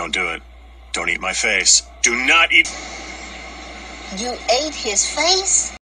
Don't do it. Don't eat my face. Do not eat. You ate his face?